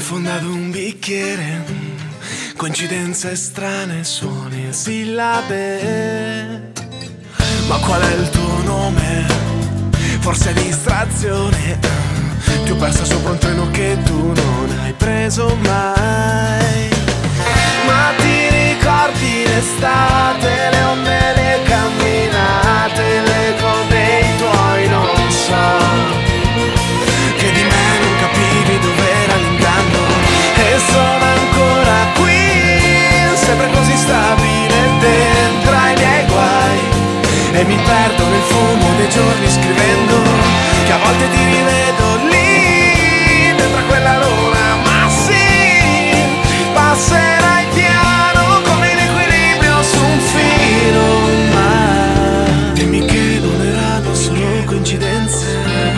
sfondato un bicchiere, coincidenze strane, suoni e sillabe. Ma qual è il tuo nome? Forse distrazione. Ti ho persa sopra un treno che tu non hai preso mai. Ma ti ricordi l'estate, le onde, le camminate, le code i tuoi non so, che di me non capivi dov'era l'inganno. E sono ancora qui, sempre così stabile dentro ai miei guai, e mi perdo nel fumo dei giorni scrivendo che a volte ti rivedo lì dentro a quella luna. Ma sì, passerai piano come in equilibrio su un filo. Ma dimmi che non erano solo coincidenze,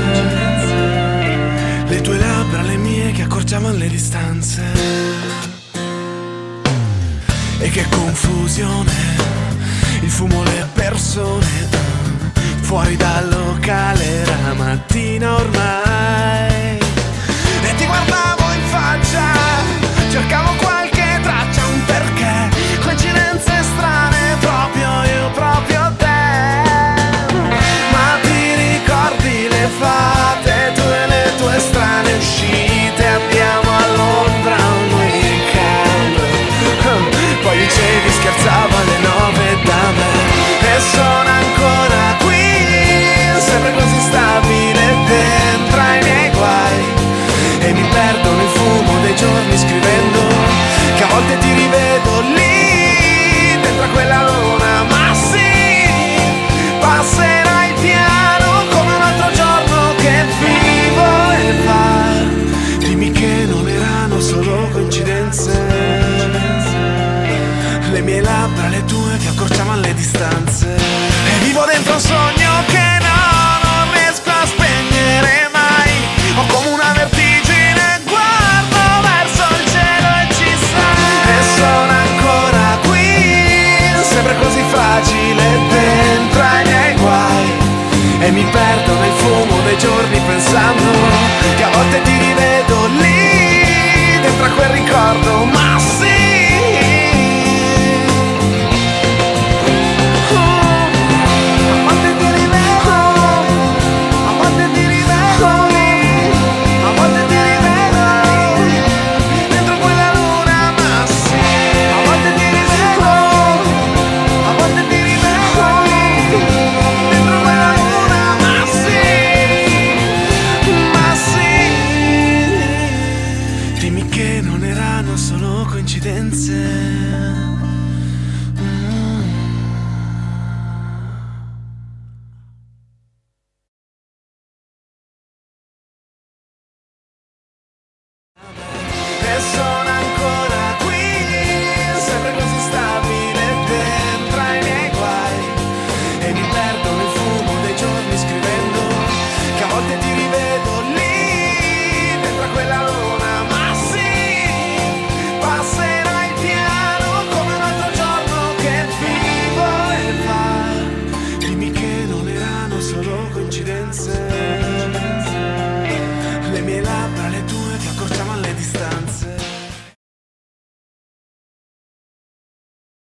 le tue labbra, le mie che accorciavano le distanze. E che confusione, il fumo, le persone, fuori dal locale era mattina ormai. E ti guardavo in faccia, cercavo qualche traccia, un perché, coincidenze strane, proprio io, proprio te. Ma ti ricordi le fate, tu e le tue strane uscite, andiamo a Londra un weekend, poi dicevi scherzavo alle 9 da me. E sono ancora qui, sempre così stabile dentro ai miei guai, e mi perdo nel fumo dei giorni scrivendo che a volte ti rivedo lì dentro a quella luna. Ma sì, passerai piano come un altro giorno che vivo e va. Dimmi che non erano solo coincidenze, le mie labbra, le tue che accorciavano le distanze. E vivo dentro un sogno che non riesco a spegnere mai. Ho come una vertigine, guardo verso il cielo e ci sei. E sono ancora qui, sempre così fragile dentro ai miei guai, e mi perdo nel fumo dei giorni pensando che a volte ti rivedo lì dentro a quel ricordo. Ma sì, dimmi che non erano solo coincidenze.